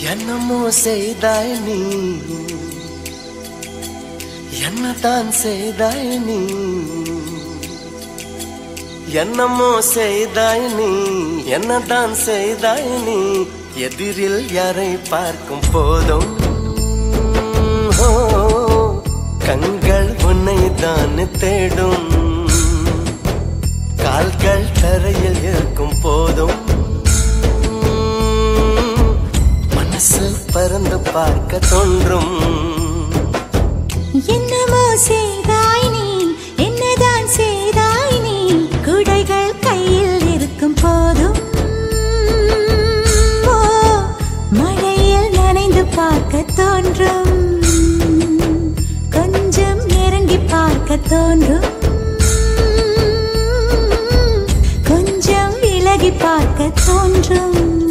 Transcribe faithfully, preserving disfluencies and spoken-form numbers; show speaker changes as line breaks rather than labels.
என்னமோ செய்தாய் நீ, என்னதான் செய்தாய் நீ, என்னமோ செய்தாய் நீ, என்னதான் செய்தாய் நீ. எதிரில் யாரை பார்க்கும் போதும் கண்கள் உன்னை தான் தேடும். கால்கள் தரையில் இருக்கும் போதும் மனசு பறந்து பார்க்க தோன்றும்.
என்னமோ செய்தாய் நீ, என்னதான் செய்தாய் நீ. குடைகள் கையில் இருக்கும் போதும் மழையில் நனைந்து பார்க்க தோன்றும். கொஞ்சம் இறங்கி பார்க்க தோன்றும், கொஞ்சம் விலகி பார்க்க தோன்றும்.